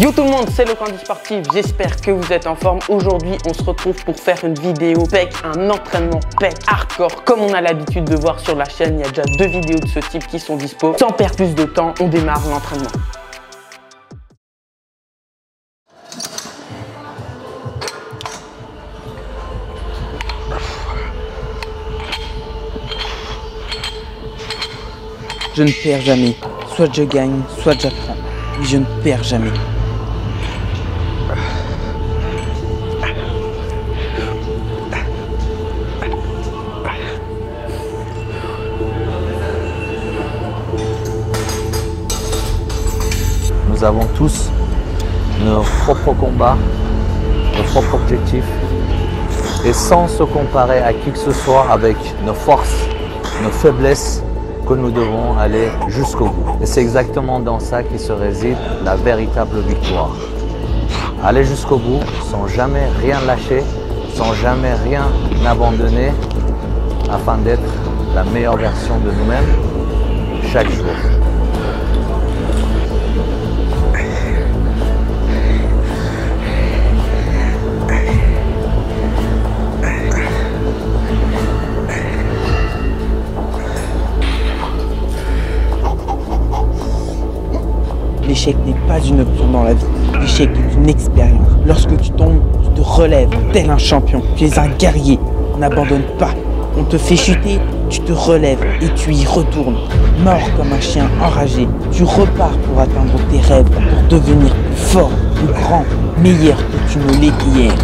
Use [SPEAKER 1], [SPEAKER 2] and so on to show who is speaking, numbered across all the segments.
[SPEAKER 1] Yo tout le monde, c'est le Candy Sportif, j'espère que vous êtes en forme. Aujourd'hui, on se retrouve pour faire une vidéo PEC, un entraînement PEC hardcore. Comme on a l'habitude de voir sur la chaîne, il y a déjà 2 vidéos de ce type qui sont dispo. Sans perdre plus de temps, on démarre l'entraînement. Je ne perds jamais, soit je gagne, soit j'apprends. Mais je ne perds jamais.
[SPEAKER 2] Nous avons tous nos propres combats, nos propres objectifs, et sans se comparer à qui que ce soit, avec nos forces, nos faiblesses, que nous devons aller jusqu'au bout. Et c'est exactement dans ça qui se réside la véritable victoire. Aller jusqu'au bout sans jamais rien lâcher, sans jamais rien abandonner, afin d'être la meilleure version de nous-mêmes chaque jour.
[SPEAKER 1] L'échec n'est pas une option dans la vie. L'échec est une expérience. Lorsque tu tombes, tu te relèves tel un champion. Tu es un guerrier. N'abandonne pas. On te fait chuter, tu te relèves et tu y retournes. Mort comme un chien enragé, tu repars pour atteindre tes rêves, pour devenir plus fort, plus grand, meilleur que tu ne l'étais hier.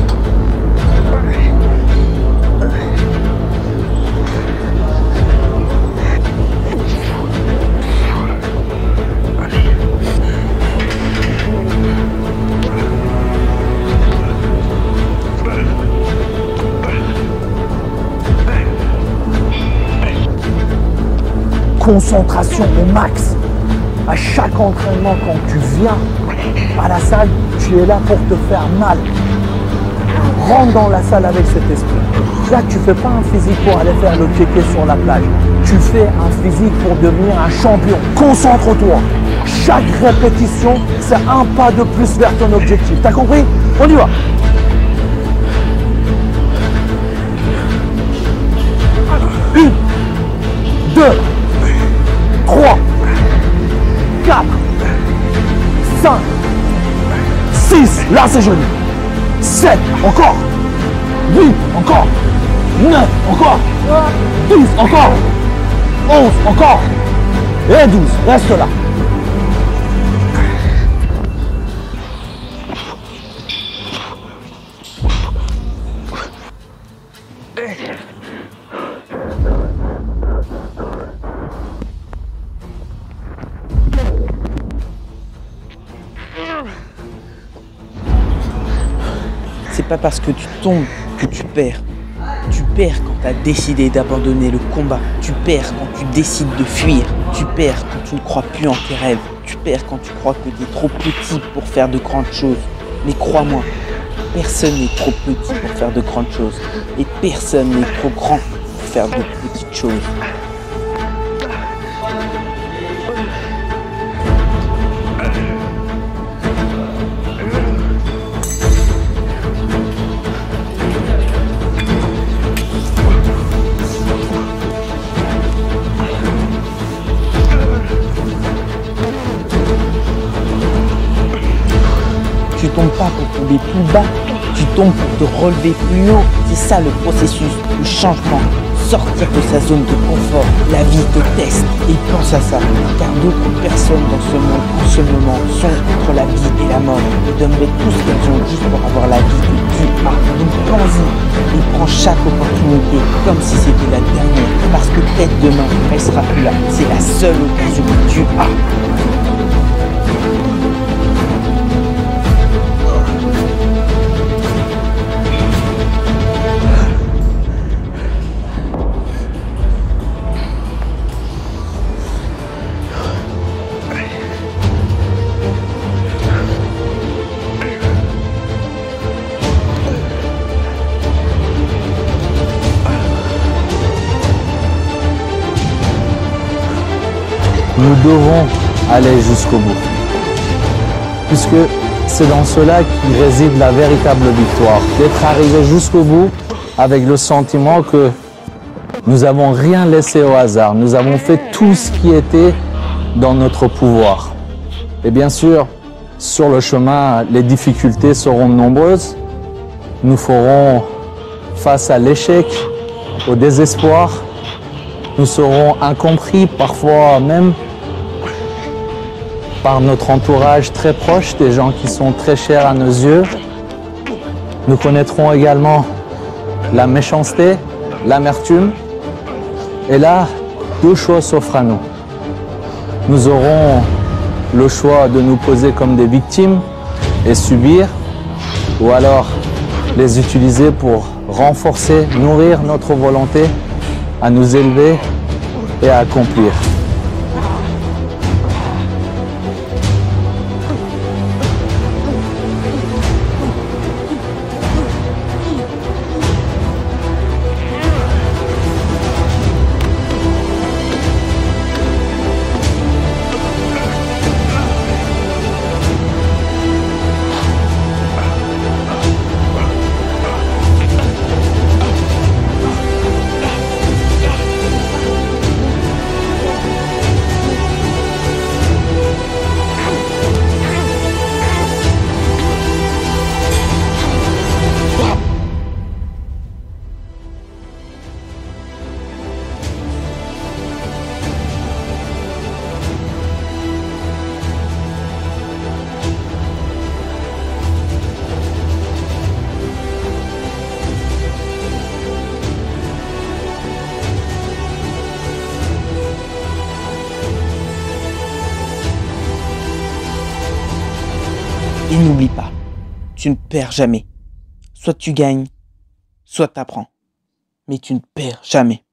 [SPEAKER 3] Concentration au max. À chaque entraînement, quand tu viens à la salle, tu es là pour te faire mal. Rentre dans la salle avec cet esprit. Là, tu ne fais pas un physique pour aller faire le kéké sur la plage. Tu fais un physique pour devenir un champion. Concentre-toi. Chaque répétition, c'est un pas de plus vers ton objectif. T'as compris? On y va. Une, 2, 3, 4, 5, 6, là c'est joli, 7, encore, 8, encore, 9, encore, 10, encore, 11, encore, et 12, reste là.
[SPEAKER 1] C'est pas parce que tu tombes que tu perds. Tu perds quand tu as décidé d'abandonner le combat. Tu perds quand tu décides de fuir. Tu perds quand tu ne crois plus en tes rêves. Tu perds quand tu crois que tu es trop petit pour faire de grandes choses. Mais crois-moi, personne n'est trop petit pour faire de grandes choses. Et personne n'est trop grand pour faire de petites choses. Tu tombes pas pour tomber plus bas, tu tombes pour te relever plus haut. C'est ça le processus, le changement. Sortir de sa zone de confort. La vie te teste et pense à ça. Car d'autres personnes dans ce monde en ce moment sont entre la vie et la mort et donneraient tout ce qu'elles ont juste pour avoir la vie que tu as. Donc prends-y et prends chaque opportunité comme si c'était la dernière. Parce que peut-être demain, elle sera plus là. C'est la seule occasion que tu as.
[SPEAKER 2] Nous devons aller jusqu'au bout. Puisque c'est dans cela qui réside la véritable victoire. D'être arrivé jusqu'au bout avec le sentiment que nous n'avons rien laissé au hasard. Nous avons fait tout ce qui était dans notre pouvoir. Et bien sûr, sur le chemin, les difficultés seront nombreuses. Nous ferons face à l'échec, au désespoir. Nous serons incompris, parfois même par notre entourage très proche, des gens qui sont très chers à nos yeux. Nous connaîtrons également la méchanceté, l'amertume. Et là, deux choix s'offrent à nous. Nous aurons le choix de nous poser comme des victimes et subir, ou alors les utiliser pour renforcer, nourrir notre volonté à nous élever et à accomplir.
[SPEAKER 1] Et n'oublie pas, tu ne perds jamais. Soit tu gagnes, soit tu apprends. Mais tu ne perds jamais.